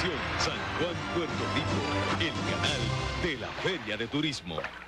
Televisión San Juan, Puerto Rico, el canal de la Feria de Turismo.